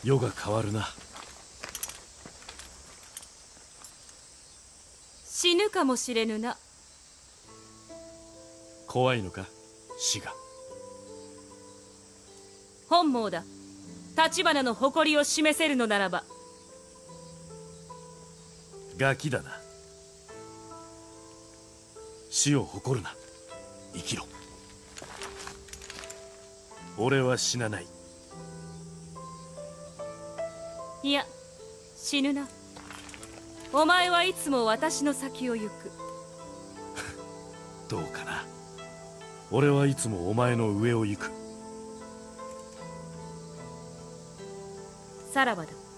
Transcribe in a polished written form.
世が変わるな。 死ぬかもしれぬな。 怖いのか、死が。 本望だ。橘の誇りを示せるのならば。 ガキだな。死を誇るな。生きろ。俺は死なない。 いや、死ぬな。お前はいつも私の先を行く。 どうかな。俺はいつもお前の上を行く。 さらばだ。